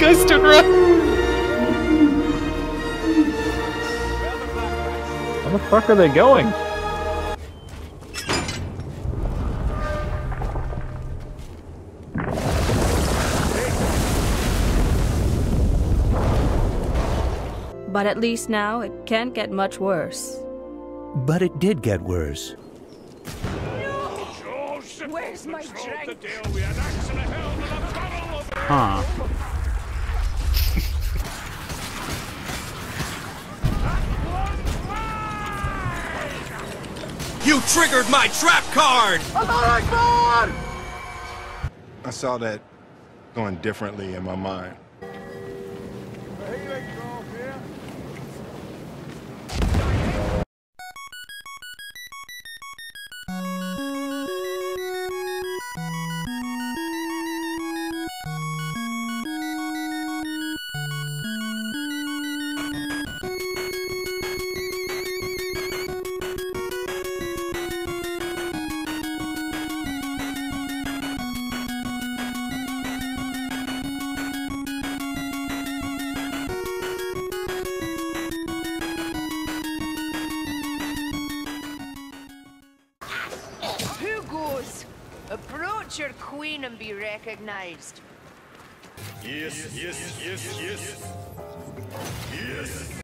twist and run. Where the fuck are they going? But at least now it can't get much worse. But it did get worse. Where's my drink? Huh. You triggered my trap card! I saw that going differently in my mind. Who goes? Approach your queen and be recognized. Yes, yes, yes, yes. Yes.